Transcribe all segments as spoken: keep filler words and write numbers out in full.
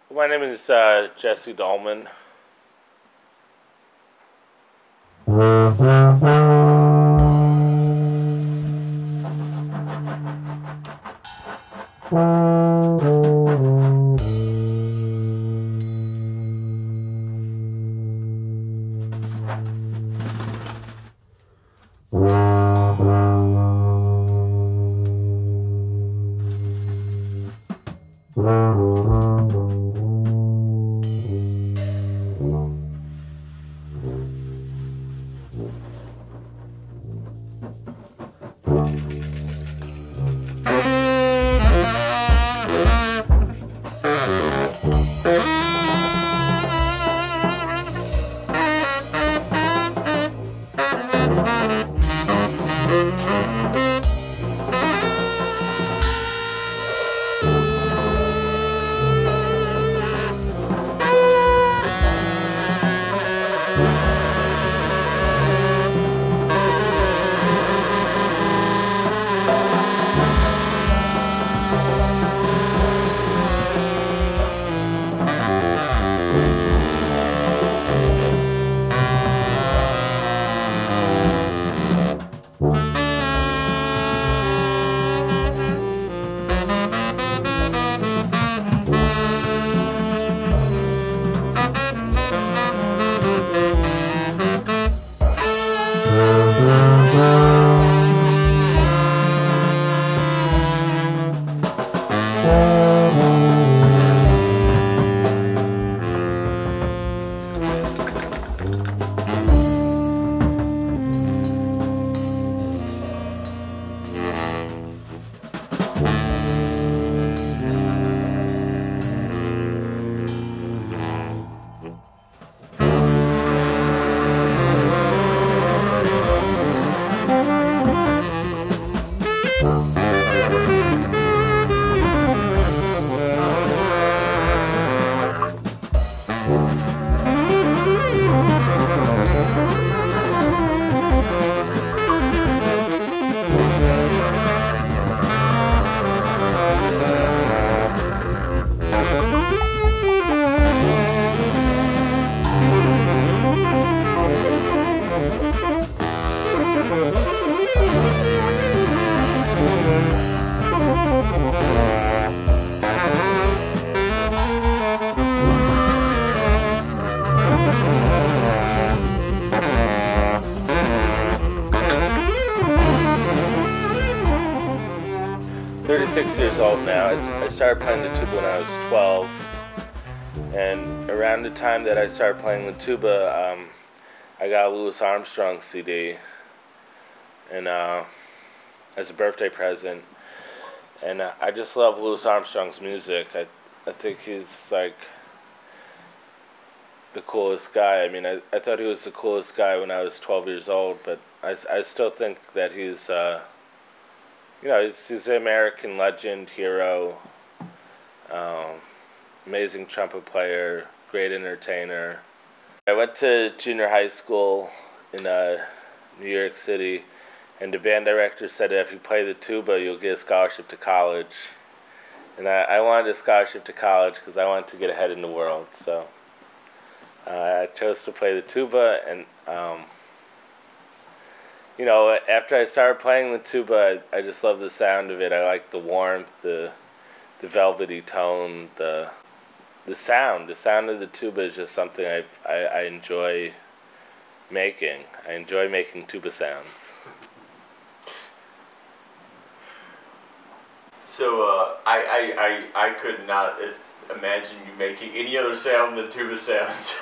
My name is uh, Jesse Dulman. thirty-six years old now. I started playing the tuba when I was twelve, and around the time that I started playing the tuba, um, I got a Louis Armstrong C D, and uh, as a birthday present. And uh, I just love Louis Armstrong's music. I I think he's like the coolest guy. I mean, I, I thought he was the coolest guy when I was twelve years old, but I, I still think that he's, uh, you know, he's, he's an American legend, hero, um, amazing trumpet player, great entertainer. I went to junior high school in uh, New York City, and the band director said that if you play the tuba, you'll get a scholarship to college. And I, I wanted a scholarship to college because I wanted to get ahead in the world. So uh, I chose to play the tuba, and um, you know, after I started playing the tuba, I, I just love the sound of it. I like the warmth, the the velvety tone, the the sound. The sound of the tuba is just something I I, I enjoy making. I enjoy making tuba sounds. So uh, I, I, I, I could not imagine you making any other sound than tuba sounds.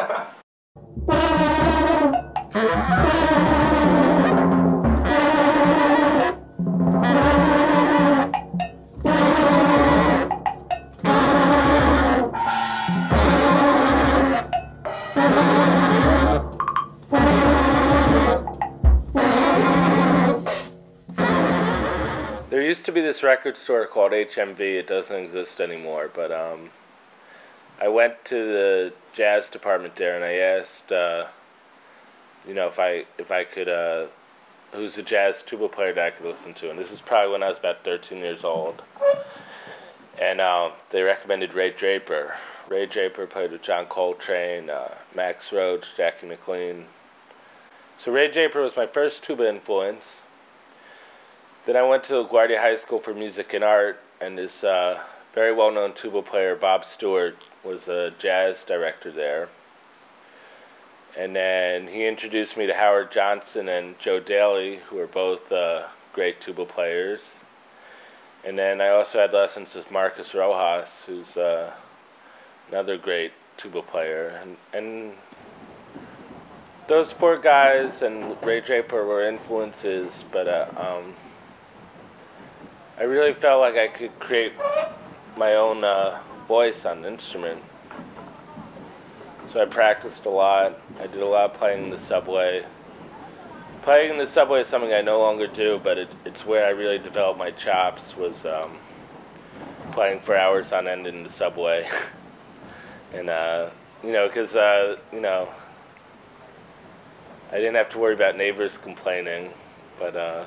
There used to be this record store called H M V. It doesn't exist anymore, but um, I went to the jazz department there, and I asked, uh, you know, if I if I could, uh, who's a jazz tuba player that I could listen to, and this is probably when I was about thirteen years old. and um, they recommended Ray Draper. Ray Draper played with John Coltrane, uh, Max Roach, Jackie McLean. So Ray Draper was my first tuba influence. Then I went to LaGuardia High School for Music and Art, and this uh, very well-known tuba player, Bob Stewart, was a jazz director there. And then he introduced me to Howard Johnson and Joe Daly, who are both uh, great tuba players. And then I also had lessons with Marcus Rojas, who's uh, another great tuba player. And, and those four guys and Ray Draper were influences, but uh, um, I really felt like I could create my own uh, voice on the instrument. So I practiced a lot. I did a lot of playing in the subway. Playing in the subway is something I no longer do, but it, it's where I really developed my chops, was um, playing for hours on end in the subway. and, uh, you know, because, uh, you know, I didn't have to worry about neighbors complaining, but uh,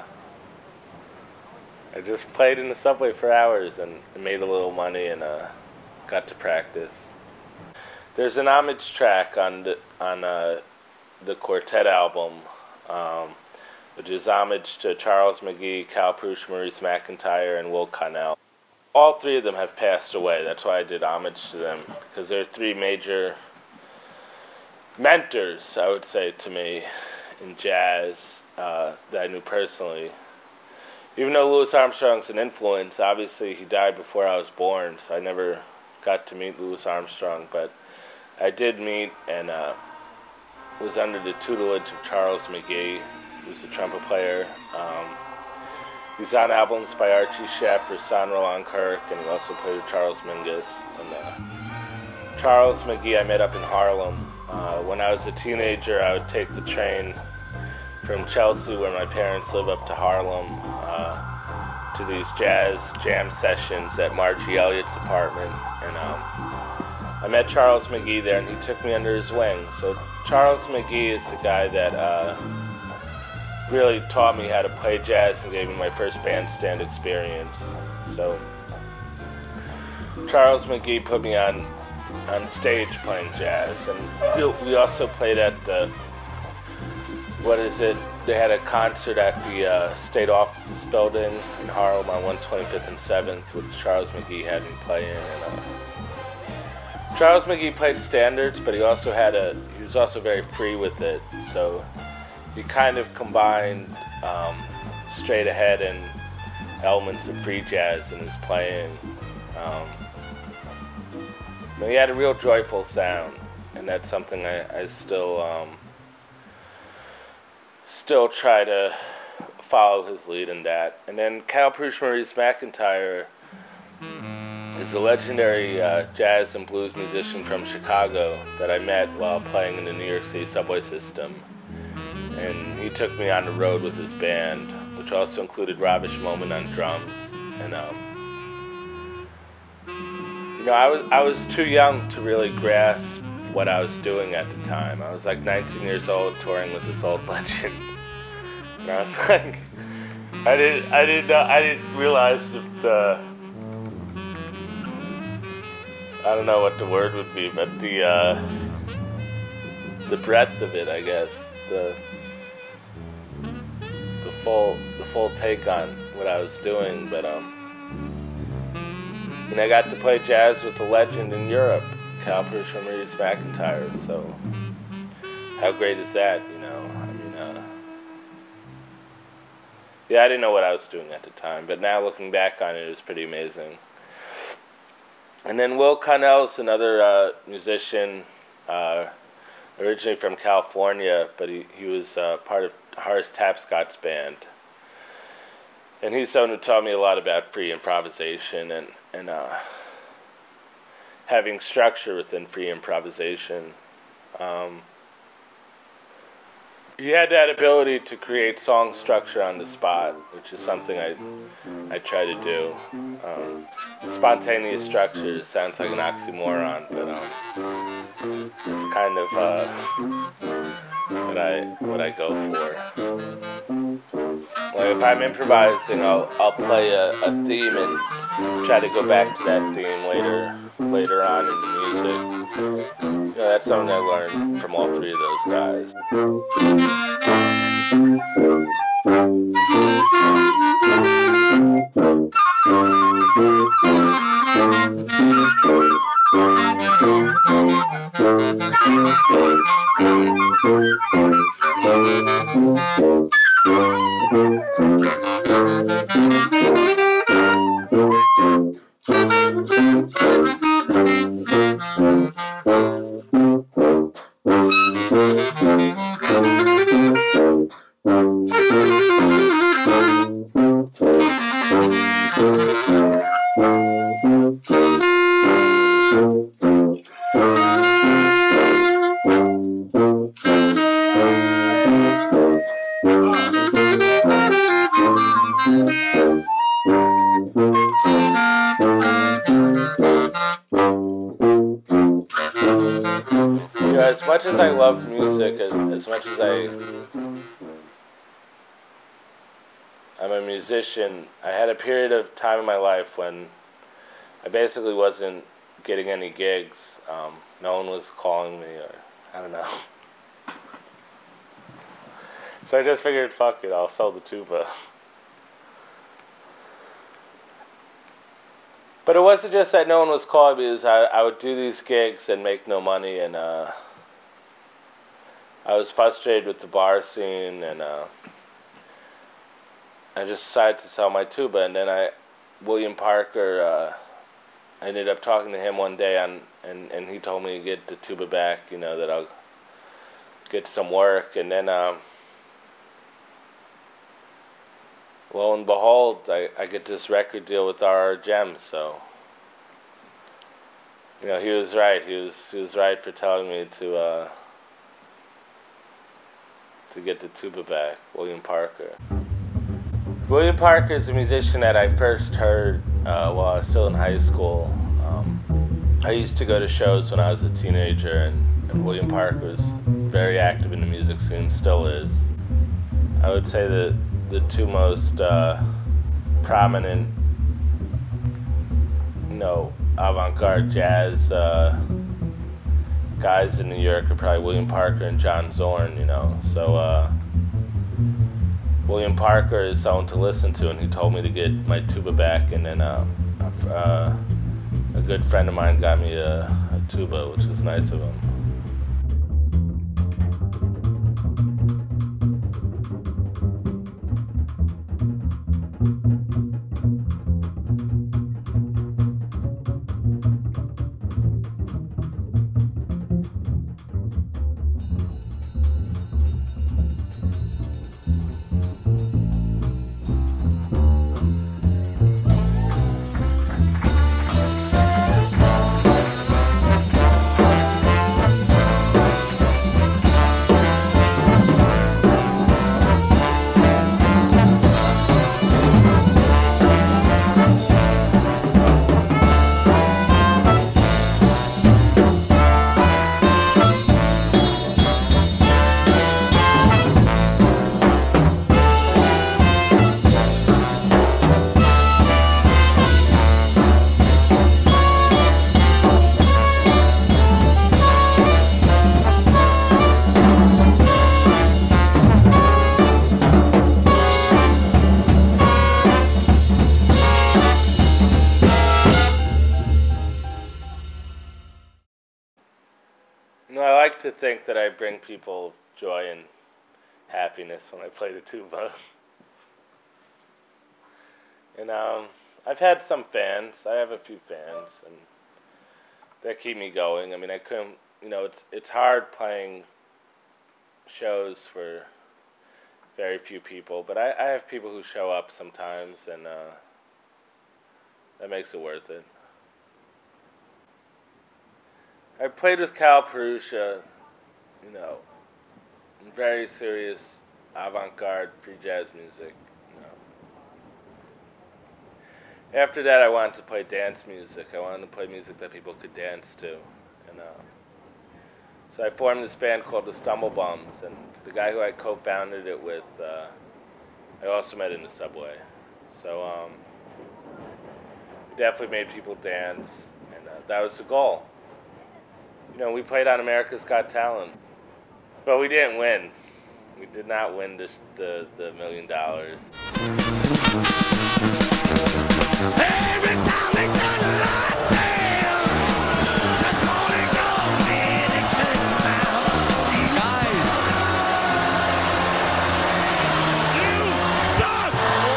I just played in the subway for hours and, and made a little money and uh, got to practice. There's an homage track on the, on uh, the quartet album, um, which is homage to Charles McGee, Cal Prush, Maurice McIntyre, and Will Connell. All three of them have passed away. That's why I did homage to them, because they're three major mentors, I would say, to me in jazz uh, that I knew personally. Even though Louis Armstrong's an influence, obviously he died before I was born, so I never got to meet Louis Armstrong, but I did meet and uh, was under the tutelage of Charles McGee, who's a trumpet player. Um, he's on albums by Archie Shepp, Rahsaan Roland Kirk, and he also played with Charles Mingus. And uh, Charles McGee I met up in Harlem. Uh, when I was a teenager, I would take the train from Chelsea, where my parents live, up to Harlem uh, to these jazz jam sessions at Margie Elliott's apartment. And um, I met Charles McGee there, and he took me under his wing. So Charles McGee is the guy that uh, really taught me how to play jazz and gave me my first bandstand experience. So Charles McGee put me on on stage playing jazz, and we also played at the, what is it, they had a concert at the uh, State Office Building in Harlem on one twenty-fifth and seventh, which Charles McGee had me play in. And, uh, Charles McGee played standards, but he also had a, he was also very free with it, so he kind of combined um, straight ahead and elements of free jazz in his playing. Um, He had a real joyful sound, and that's something I, I still um, still try to follow his lead in that. And then Cal Prush, Maurice McIntyre is a legendary uh, jazz and blues musician from Chicago that I met while playing in the New York City subway system. And he took me on the road with his band, which also included Ravish Moment on drums. And um, You know, I was I was too young to really grasp what I was doing at the time. I was like nineteen years old, touring with this old legend, and I was like, I didn't I didn't know, I didn't realize that uh, I don't know what the word would be, but the uh, the breadth of it, I guess, the the full the full take on what I was doing, but um. And I got to play jazz with a legend in Europe, Cal Prush and Maurice McIntyre, so how great is that, you know? I mean, uh, yeah, I didn't know what I was doing at the time, but now looking back on it, it was pretty amazing. And then Will Connell's another uh, musician, uh, originally from California, but he, he was uh, part of Horace Tapscott's band. And he's someone who taught me a lot about free improvisation and, and uh, having structure within free improvisation. Um, he had that ability to create song structure on the spot, which is something I I try to do. Um, spontaneous structure sounds like an oxymoron, but um, it's kind of uh, what I what I go for. Like if I'm improvising, I'll I'll play a, a theme and try to go back to that theme later later on in the music. You know, that's something I learned from all three of those guys. You know, as much as I loved music, as, as much as I, I'm a musician, I had a period of time in my life when I basically wasn't getting any gigs. Um, no one was calling me, or I don't know. So I just figured, fuck it, I'll sell the tuba. But it wasn't just that no one was calling me, because I, I would do these gigs and make no money, and uh, I was frustrated with the bar scene, and uh, I just decided to sell my tuba. And then I, William Parker, uh, I ended up talking to him one day, on, and, and he told me to get the tuba back, you know, that I'll get some work. And then, um, lo and behold, I, I get this record deal with R R Gems, so, you know, he was right. He was he was right for telling me to uh, to get the tuba back, William Parker. William Parker is a musician that I first heard uh, while I was still in high school. Um, I used to go to shows when I was a teenager, and, and William Parker was very active in the music scene, still is. I would say that the two most uh, prominent, you know, avant-garde jazz uh, guys in New York are probably William Parker and John Zorn, you know. So uh, William Parker is someone to listen to, and he told me to get my tuba back, and then uh, uh, a good friend of mine got me a, a tuba, which was nice of him. You know, I like to think that I bring people joy and happiness when I play the tuba. And um, I've had some fans. I have a few fans, and that keep me going. I mean, I couldn't, you know, it's it's hard playing shows for very few people, but I, I have people who show up sometimes, and uh, that makes it worth it. I played with Cal Perusha, you know, in very serious avant-garde free jazz music. You know. After that, I wanted to play dance music. I wanted to play music that people could dance to, and uh, so I formed this band called the Stumble Bums, and the guy who I co-founded it with, uh, I also met in the subway. So um, We definitely made people dance, and uh, that was the goal. You know, we played on America's Got Talent, but we didn't win. We did not win the the, the million dollars. Every time they turn the lights down, just wanna go in and shake them out. Guys, you suck!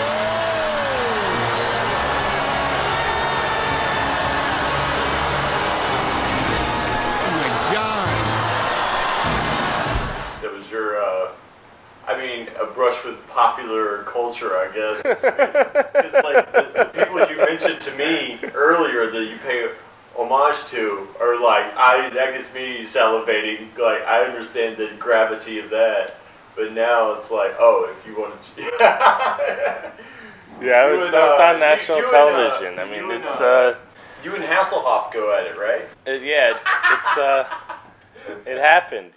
Oh my God! That was your, uh, I mean, a brush with popular culture, I guess. Because like the, the people you mentioned to me earlier that you pay homage to are like, I that gets me salivating. Like I understand the gravity of that, but now it's like, oh, if you want to. Yeah, it was, and, it was uh, on national you, you television. And, uh, I mean, you it's and, uh, uh, you and Hasselhoff go at it, right? it, yeah, it, it's uh, it happened.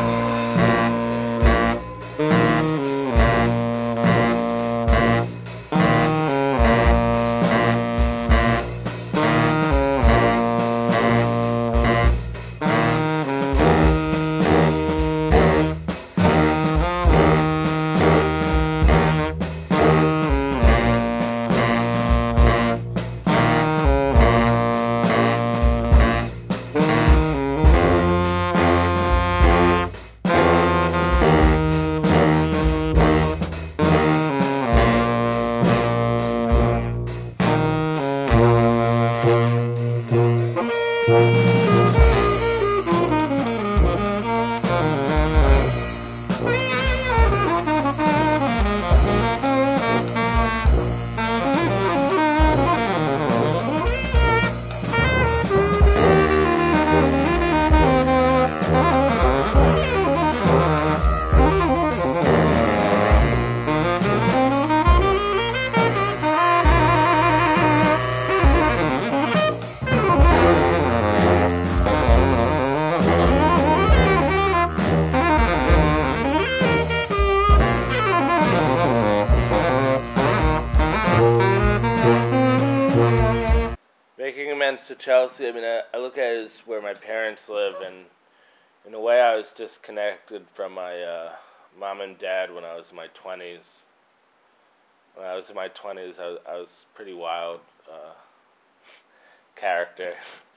Making amends to Chelsea, I mean, I, I look at it as where my parents live, and in a way I was disconnected from my uh, mom and dad when I was in my twenties. When I was in my twenties, I was, I was a pretty wild uh, character,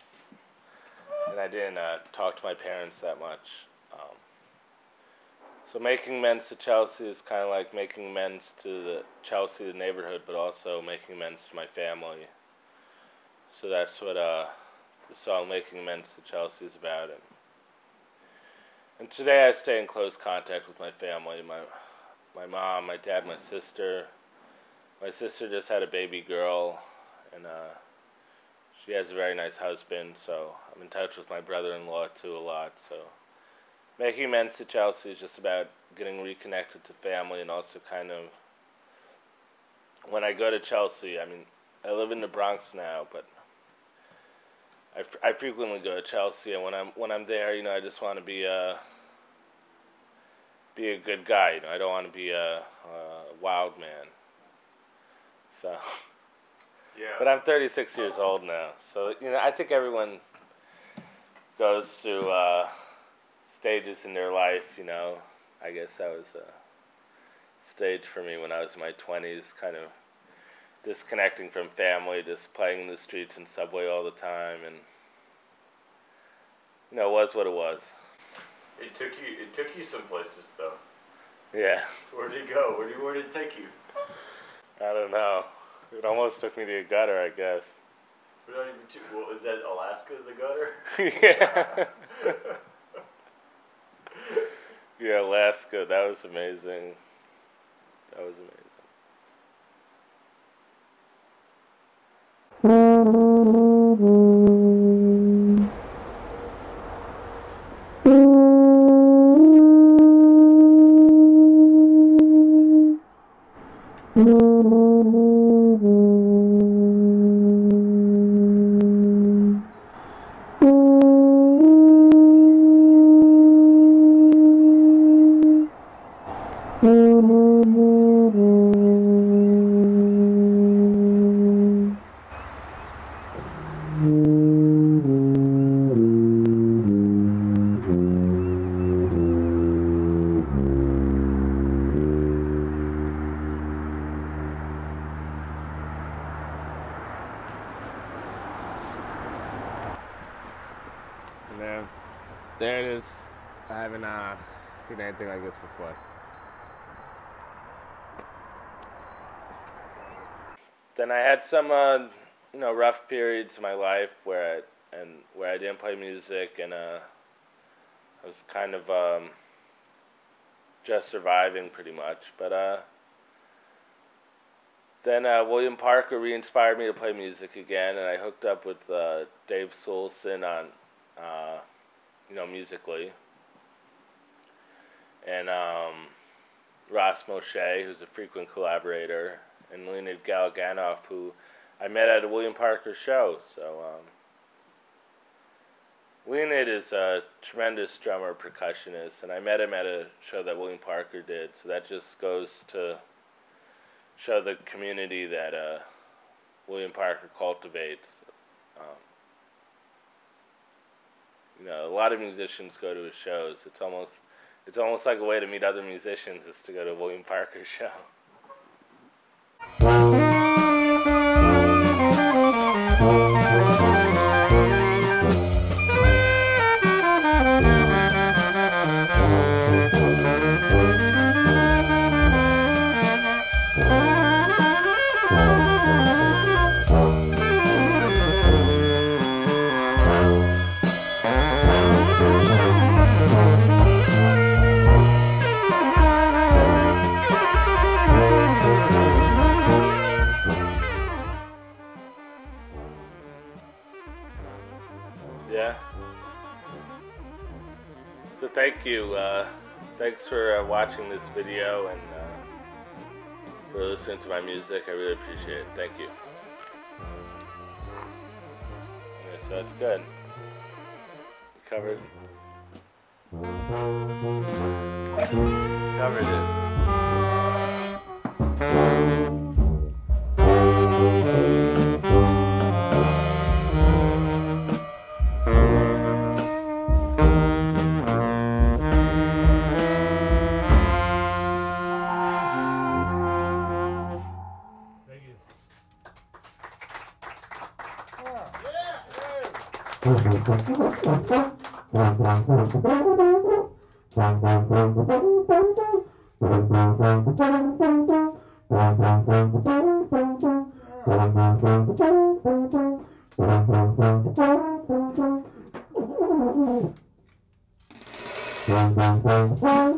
and I didn't uh, talk to my parents that much. Um, so making amends to Chelsea is kind of like making amends to the Chelsea, the neighborhood, but also making amends to my family. So that's what uh, the song Making Amends to Chelsea is about. And, and today I stay in close contact with my family, my my mom, my dad, my sister. My sister just had a baby girl, and uh, she has a very nice husband, so I'm in touch with my brother-in-law too a lot. So making amends to Chelsea is just about getting reconnected to family, and also kind of, when I go to Chelsea, I mean, I live in the Bronx now, but I, f- I frequently go to Chelsea, and when I'm when I'm there, you know, I just want to be a be a good guy. You know, I don't want to be a, a wild man. So, Yeah. but I'm thirty-six years old now, so you know, I think everyone goes through uh, stages in their life. You know, I guess that was a stage for me when I was in my twenties, kind of disconnecting from family, just playing in the streets and subway all the time, and you know, it was what it was. It took you. It took you some places though. Yeah. Where did it go? Where did Where did it take you? I don't know. It almost took me to a gutter, I guess. We're not even too, well, is that Alaska, the gutter? Yeah. Yeah, Alaska. That was amazing. That was amazing. And there, there it is. I haven't uh, seen anything like this before. Then I had some, uh, you know, rough periods in my life where I, and where I didn't play music, and uh, I was kind of um, just surviving pretty much. But uh, then uh, William Parker re-inspired me to play music again, and I hooked up with uh, Dave Soulson on, uh, you know, musically, and um, Ross Moshe, who's a frequent collaborator, and Leonid Galganov, who I met at a William Parker show. So um, Leonid is a tremendous drummer, percussionist, and I met him at a show that William Parker did. So that just goes to show the community that uh, William Parker cultivates. Um, you know, a lot of musicians go to his shows. It's almost, it's almost like a way to meet other musicians is to go to a William Parker show. Yeah. So thank you. Uh, thanks for uh, watching this video and uh, for listening to my music. I really appreciate it. Thank you. Okay, so that's good. We covered. Covered it. Yeah.